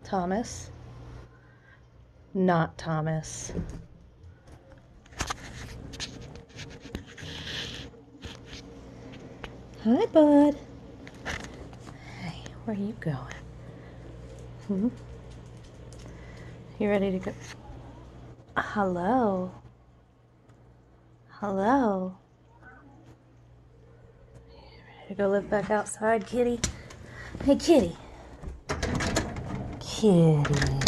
Thomas. Not Thomas. Hi, bud. Hey, where are you going? You ready to go? Hello. Hello. You ready to go live back outside, kitty? Hey, kitty. Kitty.